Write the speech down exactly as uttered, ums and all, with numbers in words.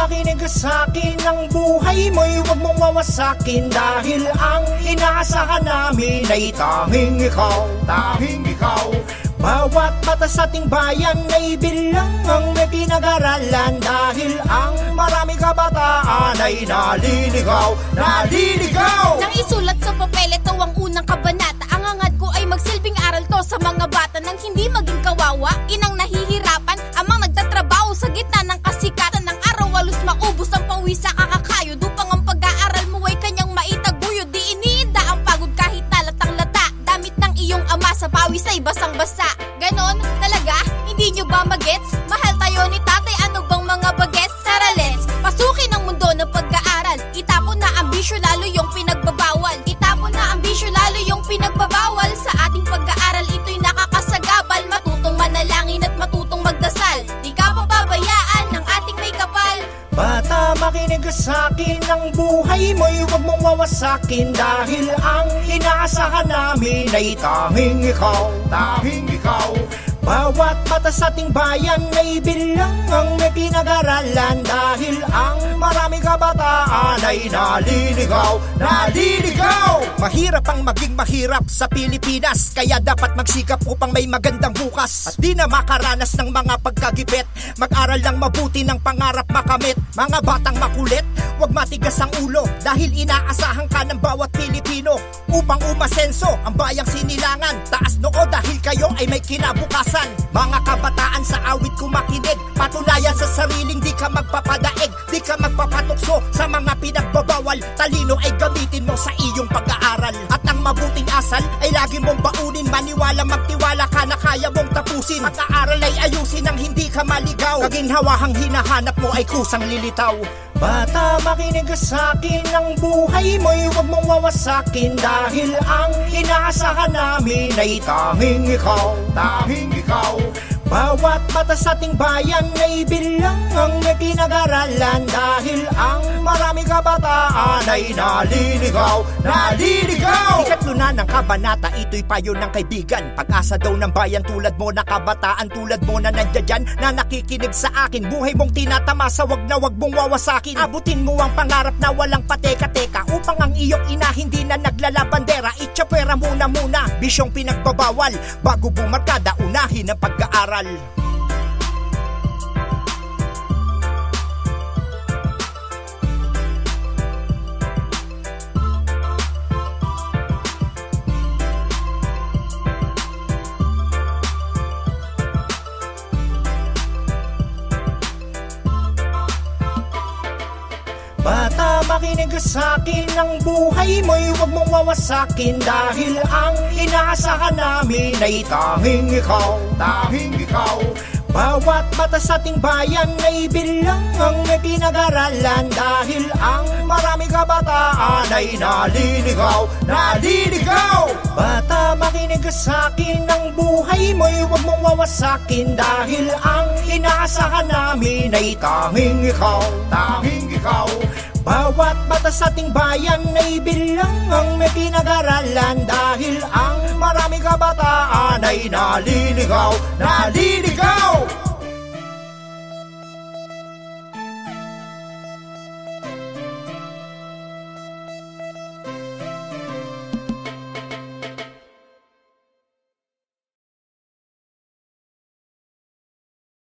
makinig ka sa'kin, ang buhay mo'y huwag mong wawasakin, dahil ang inaasahan namin ay tanging ikaw, tanging ikaw. Bawat bata sa ating bayan ay bilang ang may pinag-aralan, dahil ang marami kabataan ay naliligaw, naliligaw. Nang isulat sa papel, ito ang unang kabanata. Ang hangad ko ay magsilbing aral to sa mga bata, nang hindi maging kawawa, inang nahihirapan, amang nagtatrabaho sa gitna ng kasikatan ng araw, walos maubos ang pawis sa kakakayod, upang ang pag-aaral mo ay kanyang maitaguyod. Di iniinda ang pagod kahit talatang lata, damit ng iyong ama sa pawis ay basang-basa. Ganon talaga, hindi nyo ba magets? Mahal tayo ni tatay, ano bang mga bagets? Tara let's pasukin ang mundo ng pag-aaral, itapon na ambisyo, lalo yung pinagbabawal. Itapon na ambisyo, lalo yung pinagbabawal. Sa ating pag-aaral ito'y nakakasagabal, matutong manalangin at matutong magdasal, di ka pababayaan ng ating may kapal. Bata, makinig ka sa'kin, ang buhay mo'y huwag mong wawasakin, dahil ang inaasahan namin ay tanging ikaw, tanging ikaw. Bawat bata sa ating bayan ay bilang ang may pinag-aralan, dahil ang marami kabataan ay naliligaw, naliligaw. Mahirap ang maging mahirap sa Pilipinas, kaya dapat magsikap upang may magandang bukas, at di na makaranas ng mga pagkagipit. Mag-aral lang mabuti ng pangarap makamit. Mga batang makulit, huwag matigas ang ulo, dahil inaasahan ka ng bawat Pilipino upang umasenso ang bayang sinilangan. Taas noo dahil kayo ay may kinabukasan. Mga kabataan, sa awit ko makinig, patunayan sa sariling di ka magpapadaig, di ka magpapatukso sa mga pinagbabawal. Talino ay gamitin mo sa iyong pag-aaral, at ang mabuting asal ay lagi mong baunin. Maniwala, magtiwala ka na kaya mong tapusin. Pag-aaral ay ayusin ang hindi ka maligaw, kaginhawahang hinahanap mo ay kusang lilitaw. Bata, makinig ka sa'kin, ang buhay mo'y huwag mong wawasakin, dahil ang inaasahan namin ay tanging ikaw, tanging ikaw. Bawat bata sa ating bayan ay bilang ang may pinag-aralan, dahil ang marami kabataan ay naliligaw, naliligaw. Ikatlo na ng kabanata, ito'y payo ng kaibigan. Pag-asa daw ng bayan tulad mo na kabataan, tulad mo na nandiyan dyan, na nakikinig sa akin. Buhay mong tinatamasa, wag na wag mong wawasakin. Abutin mo ang pangarap na walang pateka-teka, upang ang iyong ina hindi na naglalabandera. Itsyapwera muna muna, bisyong pinagbabawal, bago bumarkada, unahin ang pag-aaral. Bata, makinig ka sa'kin, ang buhay mo'y huwag mong wawasakin, dahil ang inaasahan namin ay tanging ikaw, tanging ikaw. Bawat bata sa ating bayan ay bilang ang may pinag-aralan, dahil ang marami kabataan ay naliligaw, naliligaw. Bata, makinig ka sa'kin, ang buhay mo'y huwag mong wawasakin, dahil ang inaasahan namin ay tanging ikaw, tanging ikaw. Bawat bata sa ating bayan ay bilang ang may pinag-aralan, dahil ang marami kabataan ay naliligaw, naliligaw.